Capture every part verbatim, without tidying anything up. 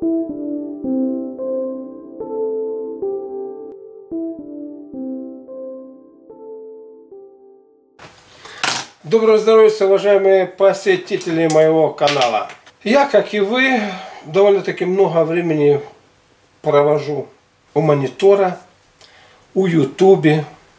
Доброго здоровья, уважаемые посетители моего канала. Я, как и вы, довольно-таки много времени провожу у монитора, у ютубе,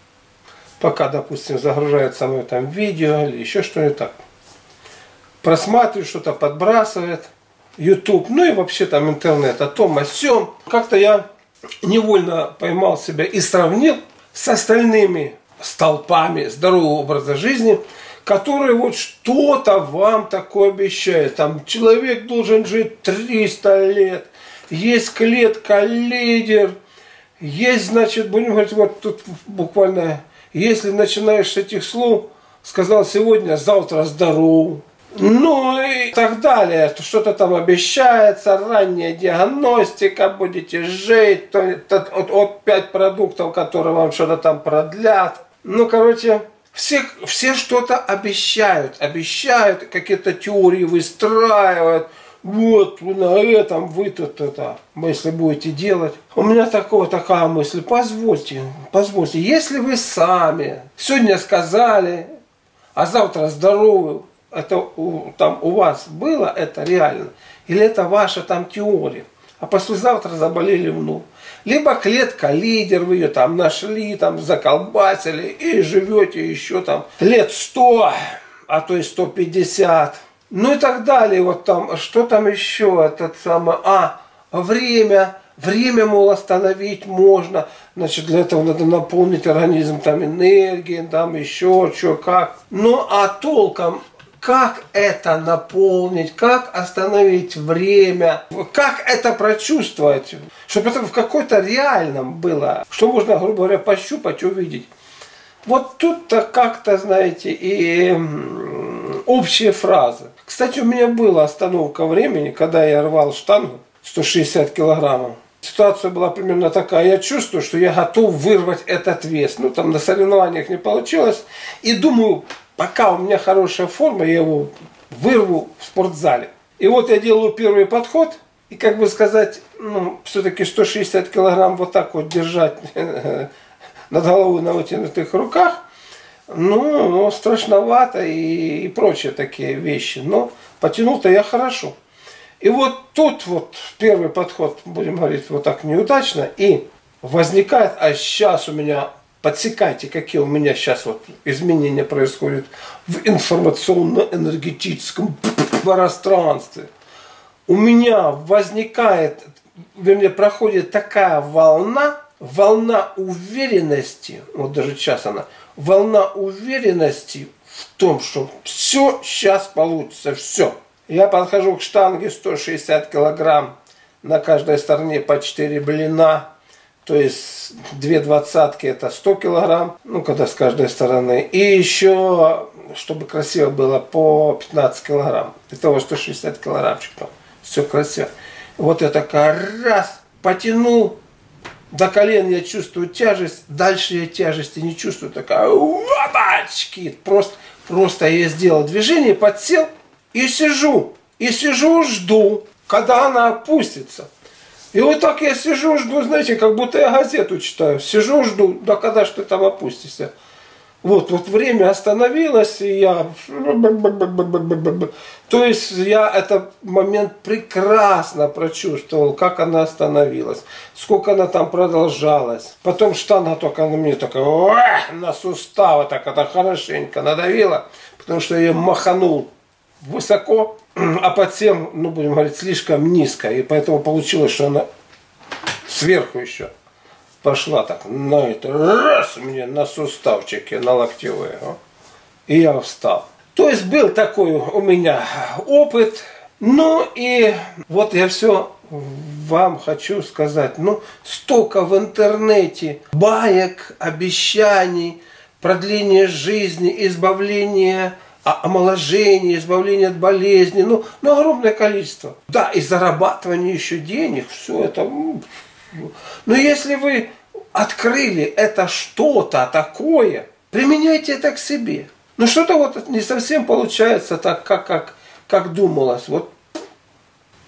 пока, допустим, загружается мое там видео или еще что-нибудь так. Просматриваю, что-то подбрасывает YouTube, ну и вообще там интернет, о том, о сём. Как-то я невольно поймал себя и сравнил с остальными столпами здорового образа жизни, которые вот что-то вам такое обещают. Там человек должен жить триста лет, есть клетка лидер, есть, значит, будем говорить, вот тут буквально, если начинаешь с этих слов, сказал сегодня, завтра здоров. Ну и так далее, что-то там обещается, ранняя диагностика, будете жить, то, то, от, от пять продуктов, которые вам что-то там продлят. Ну, короче, все, все что-то обещают, обещают, какие-то теории выстраивают. Вот, на этом вы тут это, если будете делать. У меня такое, такая мысль, позвольте, позвольте, если вы сами сегодня сказали, а завтра здоровы, это у, там у вас было, это реально, или это ваша там теория, а послезавтра заболели вновь. Либо клетка лидер, вы ее там нашли, там заколбасили и живете еще там лет сто, а то и сто пятьдесят. Ну и так далее. Вот там, что там еще, этот самый, а, время, время, мол, остановить можно. Значит, для этого надо наполнить организм там энергией, там еще что, как. Ну а толком, как это наполнить, как остановить время, как это прочувствовать, чтобы это в какой-то реальном было, что можно, грубо говоря, пощупать, увидеть. Вот тут-то как-то, знаете, и общие фразы. Кстати, у меня была остановка времени, когда я рвал штангу сто шестьдесят килограммов. Ситуация была примерно такая. Я чувствую, что я готов вырвать этот вес. Ну, там на соревнованиях не получилось. И думаю, пока у меня хорошая форма, я его вырву в спортзале. И вот я делаю первый подход. И, как бы сказать, ну, все-таки сто шестьдесят килограмм вот так вот держать над головой на вытянутых руках, ну, ну страшновато и, и прочие такие вещи. Но потянул-то я хорошо. И вот тут вот первый подход, будем говорить, вот так неудачно. И возникает, а сейчас у меня, подсекайте, какие у меня сейчас вот изменения происходят в информационно-энергетическом пространстве. У меня возникает, вернее, проходит такая волна, волна уверенности, вот даже сейчас она, волна уверенности в том, что все сейчас получится, все. Я подхожу к штанге сто шестьдесят килограмм, на каждой стороне по четыре блина, то есть две двадцатки это сто килограмм, ну когда с каждой стороны. И еще, чтобы красиво было, по пятнадцать килограмм. Итого сто шестьдесят килограммчиков. Все красиво. Вот я такая раз потянул. До колен я чувствую тяжесть, дальше я тяжести не чувствую. Такая, опачки, просто, просто я сделал движение, подсел и сижу. И сижу, жду, когда она опустится. И вот так я сижу, жду, знаете, как будто я газету читаю. Сижу, жду, да когда ж ты там опустишься. Вот, вот время остановилось, и я... То есть я этот момент прекрасно прочувствовал, как она остановилась, сколько она там продолжалась. Потом штанга только на мне такая, на суставы так это хорошенько надавила, потому что я маханул высоко, а подсел, ну будем говорить, слишком низко. И поэтому получилось, что она сверху еще пошла так, на это, раз мне на суставчике, на локтевые. И я встал. То есть был такой у меня опыт. Ну и вот я все вам хочу сказать. Ну, столько в интернете баек, обещаний, продление жизни, избавление, омоложение, избавление от болезней. Ну, ну, огромное количество. Да, и зарабатывание еще денег, все это. Но если вы открыли это что-то такое, применяйте это к себе. Но что-то вот не совсем получается так, как, как, как думалось. Вот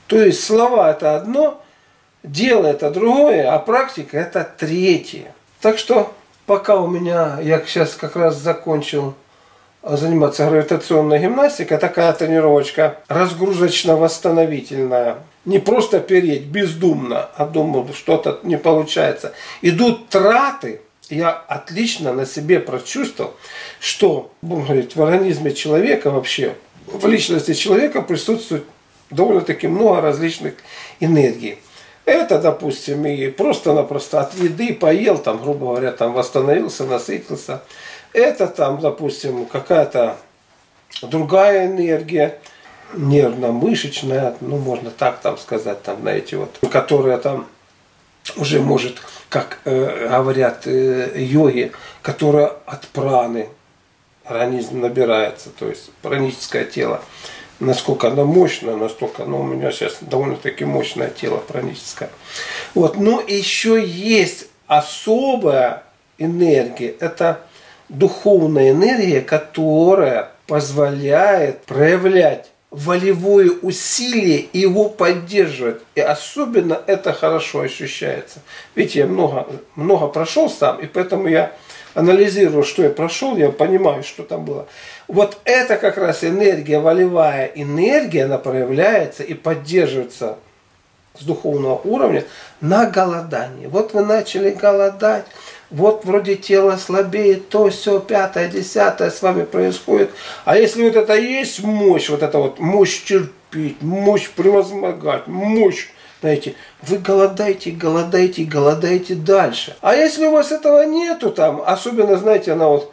То есть слова это одно, дело это другое, а практика это третье. Так что пока у меня, я сейчас как раз закончил заниматься гравитационной гимнастикой, такая тренировочка разгрузочно-восстановительная. Не просто переть бездумно, а думал, что-то не получается. Идут траты. Я отлично на себе прочувствовал, что, будем говорить, в организме человека вообще, в личности человека присутствует довольно-таки много различных энергий. Это, допустим, и просто-напросто от еды поел, там, грубо говоря, там восстановился, насытился. Это там, допустим, какая-то другая энергия, нервно-мышечная, ну, можно так там сказать, там, знаете, вот, которая там уже может, как э, говорят э, йоги, которая от праны организм набирается, то есть праническое тело. Насколько оно мощное, настолько, ну, у меня сейчас довольно-таки мощное тело праническое. Вот, но еще есть особая энергия, это духовная энергия, которая позволяет проявлять волевое усилие и его поддерживать. И особенно это хорошо ощущается. Видите, я много, много прошел сам, и поэтому я анализирую, что я прошел, я понимаю, что там было. Вот это как раз энергия, волевая энергия, она проявляется и поддерживается с духовного уровня на голодании. Вот вы начали голодать, вот вроде тело слабеет, то, все, пятое, десятое с вами происходит. А если вот это есть мощь, вот это вот мощь терпеть, мощь превозмогать, мощь, знаете, вы голодаете, голодаете, голодаете дальше. А если у вас этого нету там, особенно, знаете, она вот,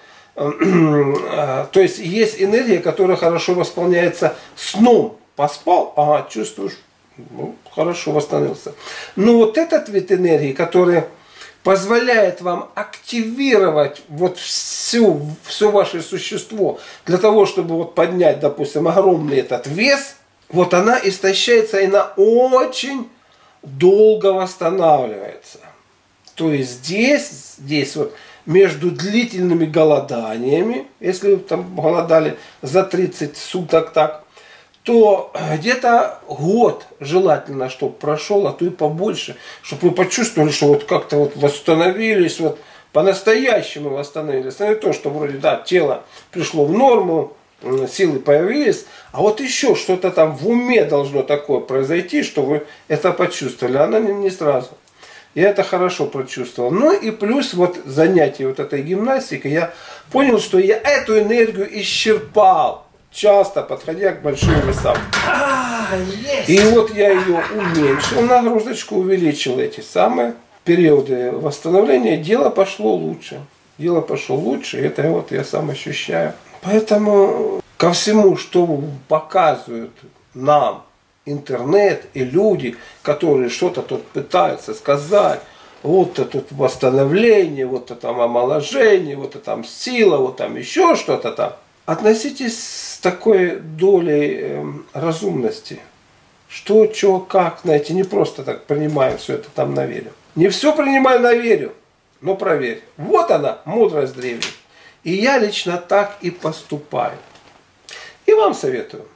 то есть есть энергия, которая хорошо восполняется сном. Поспал, ага, чувствуешь, ну, хорошо восстановился. Но вот этот вид энергии, который позволяет вам активировать вот всю, все ваше существо для того, чтобы вот поднять, допустим, огромный этот вес, вот она истощается, и она очень долго восстанавливается. То есть здесь, здесь вот между длительными голоданиями, если вы там голодали за тридцать суток так, то где-то год желательно, чтобы прошел, а то и побольше, чтобы вы почувствовали, что вот как-то вот восстановились, вот по-настоящему восстановились. А не то, что вроде, да, тело пришло в норму, силы появились, а вот еще что-то там в уме должно такое произойти, что вы это почувствовали. Она не, не сразу. Я это хорошо прочувствовал. Ну и плюс вот занятие вот этой гимнастикой, я понял, что я эту энергию исчерпал, часто подходя к большим весам. А, есть. И вот я ее уменьшил, нагрузочку увеличил, эти самые периоды восстановления, дело пошло лучше. Дело пошло лучше, и это вот я сам ощущаю. Поэтому ко всему, что показывают нам интернет и люди, которые что-то тут пытаются сказать, вот это тут восстановление, вот это там омоложение, вот это там сила, вот там еще что-то там. Относитесь с такой долей э, разумности. Что, что, как, знаете, не просто так принимаю все это там на веру. Не все принимаю на веру, но проверь. Вот она, мудрость древних. И я лично так и поступаю. И вам советую.